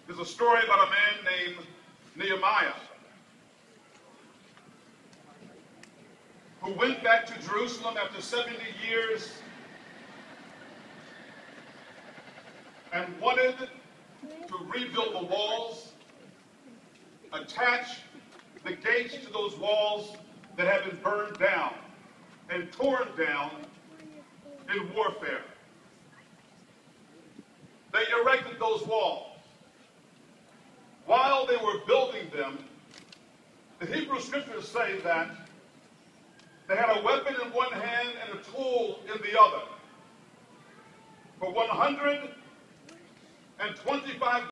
is a story about a man named Nehemiah who went back to Jerusalem after 70 years and wanted to rebuild the walls, attach the gates to those walls that had been burned down and torn down in warfare. They erected those walls. While they were building them, the Hebrew scriptures say that they had a weapon in one hand and a tool in the other. For 125